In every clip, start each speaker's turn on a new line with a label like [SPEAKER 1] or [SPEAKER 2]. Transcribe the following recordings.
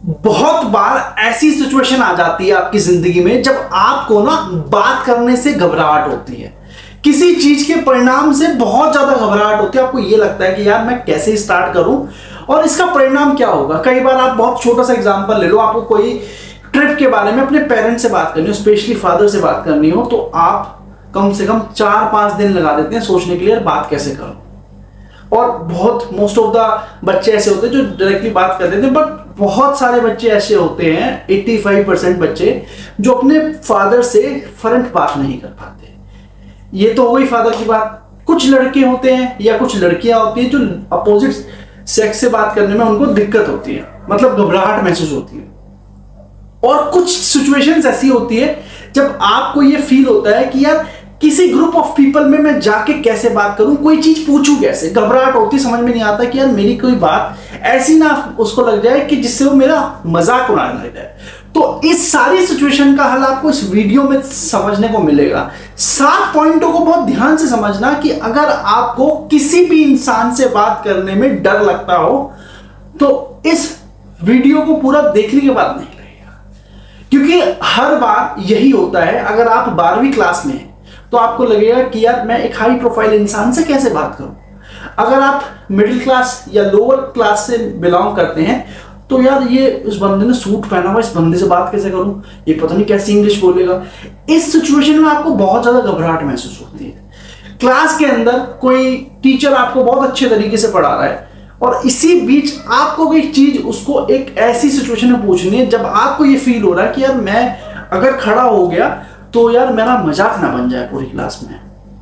[SPEAKER 1] बहुत बार ऐसी सिचुएशन आ जाती है आपकी जिंदगी में जब आपको ना बात करने से घबराहट होती है, किसी चीज के परिणाम से बहुत ज्यादा घबराहट होती है। आपको ये लगता है कि यार मैं कैसे स्टार्ट करूं और इसका परिणाम क्या होगा। कई बार आप बहुत छोटा सा एग्जांपल ले लो, आपको कोई ट्रिप के बारे में अपने पेरेंट्स से बात करनी हो, स्पेशली फादर से बात करनी हो, तो आप कम से कम 4-5 दिन लगा देते हैं सोचने के लिए बात कैसे करूं। और बहुत मोस्ट ऑफ द बच्चे ऐसे होते हैं जो डायरेक्टली बात कर देते हैं, बट बहुत सारे बच्चे ऐसे होते हैं, 85% बच्चे जो अपने फादर से फ्रंट बात नहीं कर पाते। ये तो हो गई फादर की बात। कुछ लड़के होते हैं या कुछ लड़कियां होती हैं जो अपोजिट सेक्स से बात करने में उनको दिक्कत होती है, मतलब घबराहट महसूस होती है। और कुछ सिचुएशंस ऐसी होती है जब आपको ये फील होता है कि यार किसी ग्रुप ऑफ पीपल में मैं जाके कैसे बात करूं, कोई चीज पूछूं कैसे, घबराहट होती, समझ में नहीं आता कि यार मेरी कोई बात ऐसी ना उसको लग जाए कि जिससे वो मेरा मजाक उड़ाने लग जाए। तो इस सारी सिचुएशन का हल आपको इस वीडियो में समझने को मिलेगा। 7 पॉइंटों को बहुत ध्यान से समझना कि अगर आपको किसी भी इंसान से बात करने में डर लगता हो तो इस वीडियो को पूरा देखने के बाद नहीं लगेगा, क्योंकि हर बार यही होता है। अगर आप 12वीं क्लास में हैं तो आपको लगेगा कि यार मैं एक हाई प्रोफाइल इंसान से कैसे बात करूं। अगर आप मिडिल क्लास या लोअर क्लास से बिलोंग करते हैं तो यार ये इस बंदे ने सूट पहना हुआ, इस बंदे से बात कैसे करूं, ये पता नहीं कैसी इंग्लिश बोलेगा। इस सिचुएशन में आपको बहुत ज्यादा घबराहट महसूस होती है। क्लास के अंदर कोई टीचर आपको बहुत अच्छे तरीके से पढ़ा रहा है और इसी बीच आपको कोई चीज उसको एक ऐसी सिचुएशन में पूछनी है जब आपको ये फील हो रहा है कि यार मैं अगर खड़ा हो गया तो यार मेरा मजाक ना बन जाए पूरी क्लास में।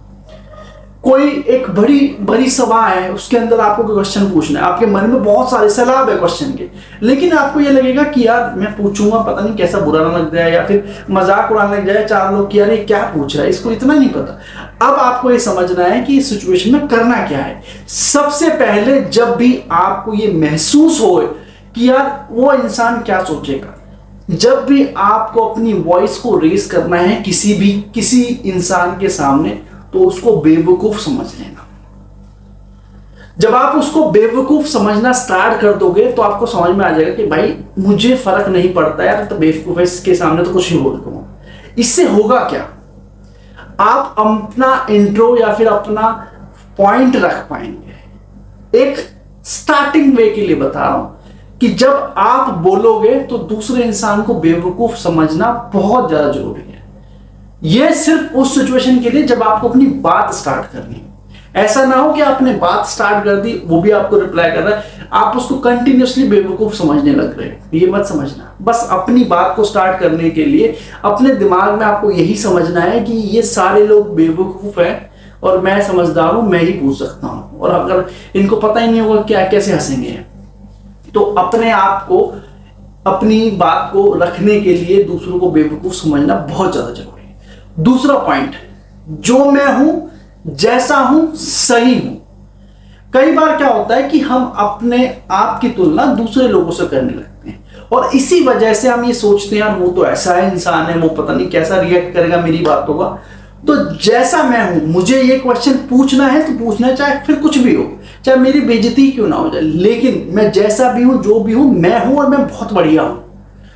[SPEAKER 1] कोई एक बड़ी सभा है, उसके अंदर आपको कोई क्वेश्चन पूछना है, आपके मन में बहुत सारे सलाब है क्वेश्चन के, लेकिन आपको ये लगेगा कि यार मैं पूछूंगा पता नहीं कैसा बुरा ना लग जाए या फिर मजाक उड़ाने लग जाए 4 लोग कि यार ये क्या पूछ रहा है, इसको इतना नहीं पता। अब आपको ये समझना है कि इस सिचुएशन में करना क्या है। सबसे पहले जब भी आपको ये महसूस हो कि यार वो इंसान क्या सोचेगा, जब भी आपको अपनी वॉइस को रेज करना है किसी इंसान के सामने, तो उसको बेवकूफ समझ लेना। जब आप उसको बेवकूफ समझना स्टार्ट कर दोगे तो आपको समझ में आ जाएगा कि भाई मुझे फर्क नहीं पड़ता यार, तो बेवकूफ है, इसके सामने तो कुछ ही बोल दूंगा। इससे होगा क्या, आप अपना इंट्रो या फिर अपना पॉइंट रख पाएंगे। एक स्टार्टिंग वे के लिए बता रहा हूं कि जब आप बोलोगे तो दूसरे इंसान को बेवकूफ समझना बहुत ज्यादा जरूरी है। यह सिर्फ उस सिचुएशन के लिए जब आपको अपनी बात स्टार्ट करनी है। ऐसा ना हो कि आपने बात स्टार्ट कर दी, वो भी आपको रिप्लाई कर रहा है, आप उसको कंटिन्यूअसली बेवकूफ समझने लग रहे हो। ये मत समझना। बस अपनी बात को स्टार्ट करने के लिए अपने दिमाग में आपको यही समझना है कि ये सारे लोग बेवकूफ हैं और मैं समझदार हूं, मैं ही पूछ सकता हूं, और अगर इनको पता ही नहीं होगा क्या कैसे हंसेंगे। तो अपने आप को, अपनी बात को रखने के लिए दूसरों को बेवकूफ समझना बहुत ज्यादा जरूरी है। दूसरा पॉइंट, जो मैं हूं, जैसा हूं, सही हूं। कई बार क्या होता है कि हम अपने आप की तुलना दूसरे लोगों से करने लगते हैं और इसी वजह से हम ये सोचते हैं यार वो तो ऐसा है इंसान है, वो पता नहीं कैसा रिएक्ट करेगा मेरी बातों का। तो जैसा मैं हूं, मुझे ये क्वेश्चन पूछना है तो पूछना है, चाहे फिर कुछ भी हो, चाहे मेरी बेइज्जती क्यों ना हो जाए, लेकिन मैं जैसा भी हूं, जो भी हूं, मैं हूं और मैं बहुत बढ़िया हूं।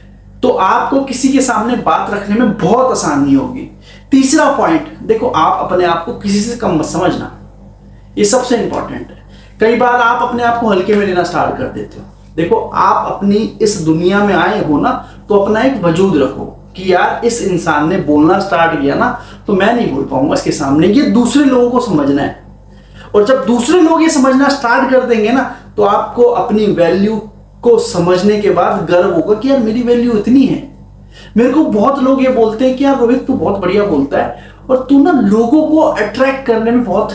[SPEAKER 1] तो आपको किसी के सामने बात रखने में बहुत आसानी होगी। तीसरा पॉइंट, देखो आप अपने आप को किसी से कम मत समझना, ये सबसे इंपॉर्टेंट है। कई बार आप अपने आप को हल्के में लेना स्टार्ट कर देते हो। देखो आप अपनी इस दुनिया में आए हो ना, तो अपना एक वजूद रखो कि यार इस इंसान ने बोलना स्टार्ट किया ना तो मैं नहीं बोल पाऊंगा इसके सामने। ये दूसरे लोगों को समझना है, और जब दूसरे लोग ये समझना स्टार्ट कर देंगे ना तो आपको अपनी वैल्यू को समझने के बाद गर्व होगा कि यार मेरी वैल्यू इतनी है। मेरे को बहुत लोग ये बोलते हैं कि यार रोहित तू बहुत बढ़िया बोलता है और तू ना लोगों को अट्रैक्ट करने में बहुत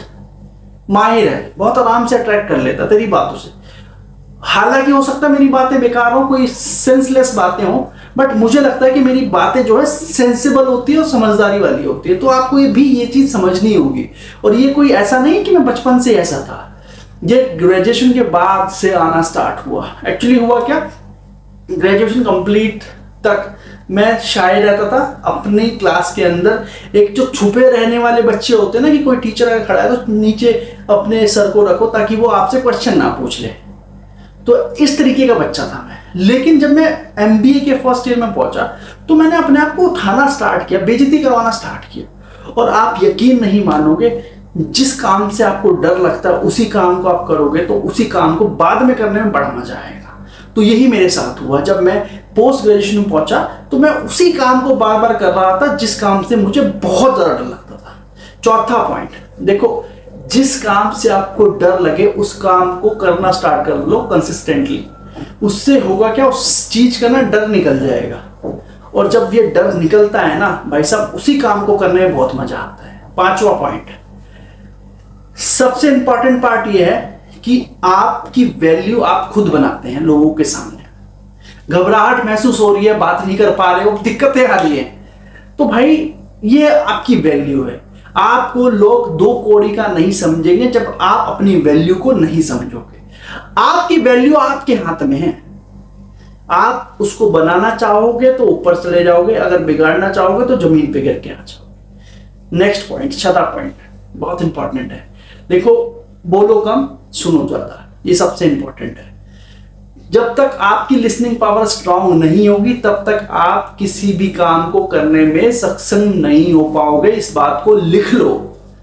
[SPEAKER 1] माहिर है, बहुत आराम से अट्रैक्ट कर लेता तेरी बातों से। हालांकि हो सकता है मेरी बातें बेकार हो, कोई सेंसलेस बातें हो, बट मुझे लगता है कि मेरी बातें जो है सेंसिबल होती है और समझदारी वाली होती है। तो आपको ये चीज समझनी होगी। और ये कोई ऐसा नहीं कि मैं बचपन से ऐसा था, ये ग्रेजुएशन के बाद से आना स्टार्ट हुआ। एक्चुअली हुआ क्या, ग्रेजुएशन कंप्लीट तक मैं शायद रहता था अपनी क्लास के अंदर, एक जो छुपे रहने वाले बच्चे होते हैं ना, कि कोई टीचर अगर खड़ा है तो नीचे अपने सर को रखो ताकि वो आपसे क्वेश्चन ना पूछ ले। तो इस तरीके का बच्चा था मैं। लेकिन जब मैं एमबीए के फर्स्ट ईयर में पहुंचा तो मैंने अपने आप को उठाना स्टार्ट किया, बेइज्जती करवाना स्टार्ट किया। और आप यकीन नहीं मानोगे, जिस काम से आपको डर लगता है उसी काम को आप करोगे तो उसी काम को बाद में करने में बड़ा मजा आएगा। तो यही मेरे साथ हुआ। जब मैं पोस्ट ग्रेजुएशन में पहुंचा तो मैं उसी काम को बार बार कर रहा था जिस काम से मुझे बहुत ज्यादा डर लगता था। चौथा पॉइंट देखो, जिस काम से आपको डर लगे उस काम को करना स्टार्ट कर लो कंसिस्टेंटली। उससे होगा क्या, उस चीज का ना डर निकल जाएगा। और जब ये डर निकलता है ना भाई साहब, उसी काम को करने में बहुत मजा आता है। पांचवा पॉइंट, सबसे इंपॉर्टेंट पार्ट ये है कि आपकी वैल्यू आप खुद बनाते हैं लोगों के सामने। घबराहट महसूस हो रही है, बात नहीं कर पा रहे हो, दिक्कतें आ रही है, तो भाई ये आपकी वैल्यू है। आपको लोग दो कौड़ी का नहीं समझेंगे जब आप अपनी वैल्यू को नहीं समझोगे। आपकी वैल्यू आपके हाथ में है। आप उसको बनाना चाहोगे तो ऊपर चले जाओगे, अगर बिगाड़ना चाहोगे तो जमीन पे गिर के आ जाओगे। नेक्स्ट पॉइंट, छठा पॉइंट बहुत इंपॉर्टेंट है। देखो, बोलो कम सुनो ज्यादा, ये सबसे इंपॉर्टेंट है। जब तक आपकी लिसनिंग पावर स्ट्रांग नहीं होगी तब तक आप किसी भी काम को करने में सक्षम नहीं हो पाओगे। इस बात को लिख लो।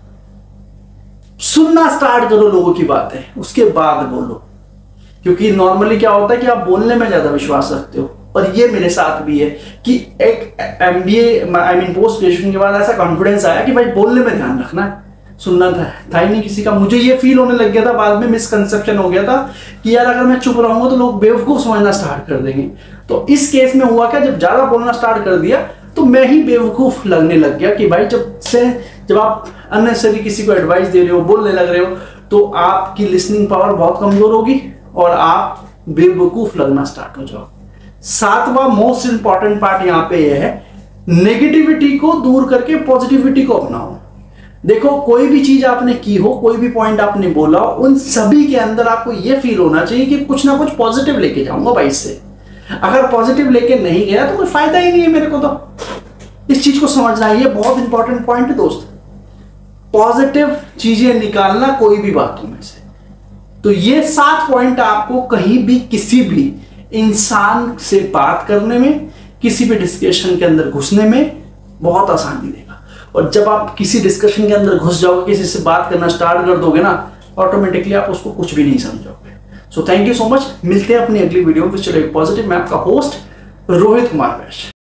[SPEAKER 1] सुनना स्टार्ट करो लोगों की बातें, उसके बाद बोलो। क्योंकि नॉर्मली क्या होता है कि आप बोलने में ज्यादा विश्वास रखते हो, और ये मेरे साथ भी है कि एक एमबीए पोस्ट ग्रेजुएशन के बाद ऐसा कॉन्फिडेंस आया कि भाई बोलने में ध्यान रखना है, सुनना था ही नहीं किसी का। मुझे ये फील होने लग गया था, बाद में मिसकंसेप्शन हो गया था कि यार अगर मैं चुप रहूंगा तो लोग बेवकूफ समझना स्टार्ट कर देंगे। तो इस केस में हुआ क्या, जब ज्यादा बोलना स्टार्ट कर दिया तो मैं ही बेवकूफ लगने लग गया कि भाई जब आप अननेसेसरी किसी को एडवाइस दे रहे हो, बोलने लग रहे हो, तो आपकी लिसनिंग पावर बहुत कमजोर होगी और आप बेवकूफ लगना स्टार्ट हो जाओ। सातवां मोस्ट इंपॉर्टेंट पार्ट यहां पे यह है, नेगेटिविटी को दूर करके पॉजिटिविटी को अपनाओ। देखो, कोई भी चीज आपने की हो, कोई भी पॉइंट आपने बोला हो, उन सभी के अंदर आपको यह फील होना चाहिए कि कुछ ना कुछ पॉजिटिव लेके जाऊंगा भाई इससे। अगर पॉजिटिव लेके नहीं गया तो कोई फायदा ही नहीं है मेरे को। तो इस चीज को समझना है, ये बहुत इंपॉर्टेंट पॉइंट है दोस्त। पॉजिटिव चीजें निकालना कोई भी बातों में से। तो ये 7 पॉइंट आपको कहीं भी किसी भी इंसान से बात करने में, किसी भी डिस्कशन के अंदर घुसने में बहुत आसानी देगा। और जब आप किसी डिस्कशन के अंदर घुस जाओगे, किसी से बात करना स्टार्ट कर दोगे ना, ऑटोमेटिकली आप उसको कुछ भी नहीं समझोगे। So thank you so much. मिलते हैं अपनी अगली वीडियो में। चलो पॉजिटिव। मैं आपका होस्ट रोहित कुमार वैश्य।